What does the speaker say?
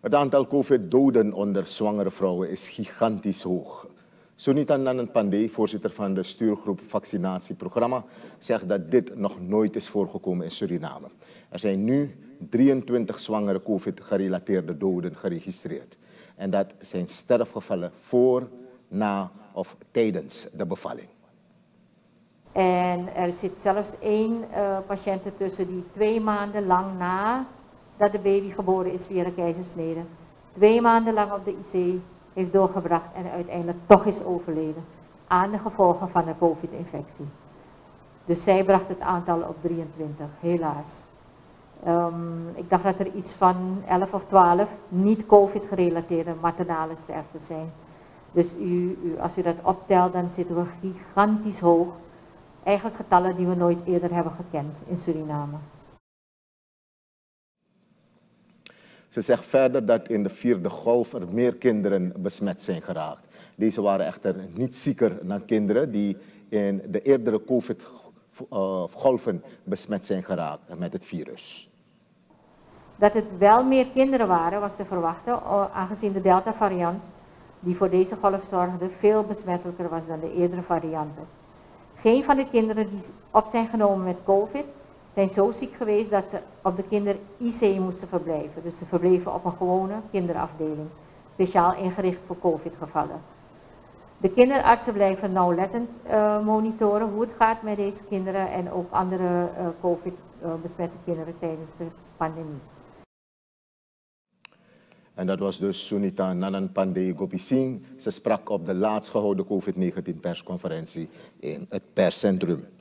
Het aantal COVID-doden onder zwangere vrouwen is gigantisch hoog. Sunita Nanan Pandey, voorzitter van de stuurgroep vaccinatieprogramma, zegt dat dit nog nooit is voorgekomen in Suriname. Er zijn nu 23 zwangere COVID-gerelateerde doden geregistreerd. En dat zijn sterfgevallen voor, na of tijdens de bevalling. En er zit zelfs één patiënt tussen die 2 maanden lang na dat de baby geboren is via de keizersnede, 2 maanden lang op de IC heeft doorgebracht en uiteindelijk toch is overleden aan de gevolgen van de COVID-infectie. Dus zij bracht het aantal op 23, helaas. Ik dacht dat er iets van 11 of 12 niet COVID-gerelateerde maternale sterften zijn. Dus als u dat optelt, dan zitten we gigantisch hoog. Eigenlijk getallen die we nooit eerder hebben gekend in Suriname. Ze zegt verder dat in de 4e golf er meer kinderen besmet zijn geraakt. Deze waren echter niet zieker dan kinderen die in de eerdere COVID-golven besmet zijn geraakt met het virus. Dat het wel meer kinderen waren was te verwachten, aangezien de Delta-variant die voor deze golf zorgde veel besmettelijker was dan de eerdere varianten. Geen van de kinderen die op zijn genomen met COVID zijn zo ziek geweest dat ze op de kinder-IC moesten verblijven. Dus ze verbleven op een gewone kinderafdeling, speciaal ingericht voor COVID-gevallen. De kinderartsen blijven nauwlettend monitoren hoe het gaat met deze kinderen en ook andere COVID-besmette kinderen tijdens de pandemie. En dat was dus Sunita Nanan Pandey Gopising. Ze sprak op de laatst gehouden COVID-19 persconferentie in het perscentrum.